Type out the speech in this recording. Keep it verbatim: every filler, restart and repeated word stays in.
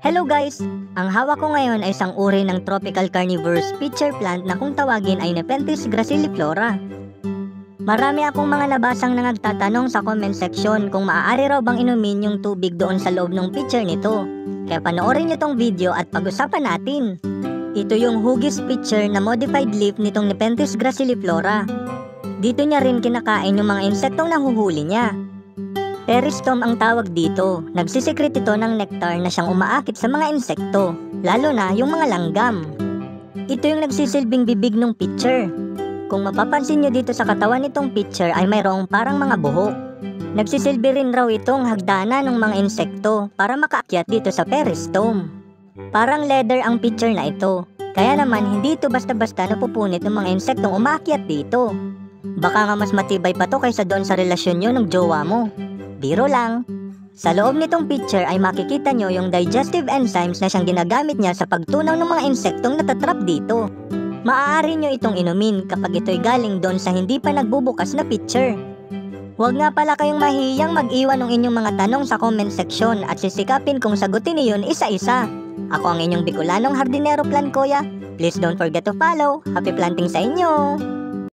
Hello guys! Ang hawak ko ngayon ay isang uri ng tropical carnivorous pitcher plant na kung tawagin ay Nepenthes graciliflora. Marami akong mga nabasang na nagtatanong sa comment section kung maaari raw bang inumin yung tubig doon sa loob ng pitcher nito. Kaya panoorin nyo tong video at pag-usapan natin. Ito yung hugis pitcher na modified leaf nitong Nepenthes graciliflora. Dito niya rin kinakain yung mga insektong nahuhuli niya. Peristom ang tawag dito. Nagsisekret ito ng nectar na siyang umaakit sa mga insekto, lalo na yung mga langgam. Ito yung nagsisilbing bibig ng pitcher. Kung mapapansin nyo dito sa katawan nitong pitcher ay mayroong parang mga buhok. Nagsisilbi rin raw itong hagdanan ng mga insekto para makaakyat dito sa peristom. Parang leather ang pitcher na ito, kaya naman hindi ito basta-basta napupunit ng mga insektong umaakyat dito. Baka nga mas matibay pa to kaysa doon sa relasyon nyo ng jowa mo. Biro lang. Sa loob nitong pitcher ay makikita nyo yung digestive enzymes na siyang ginagamit niya sa pagtunaw ng mga insektong natatrap dito. Maaari nyo itong inumin kapag ito'y galing doon sa hindi pa nagbubukas na pitcher. Huwag nga pala kayong mahihiyang mag-iwan ng inyong mga tanong sa comment section at sisikapin kong sagutin niyon isa-isa. Ako ang inyong Bicolanong Hardinero Plan Kuya. Please don't forget to follow. Happy planting sa inyo!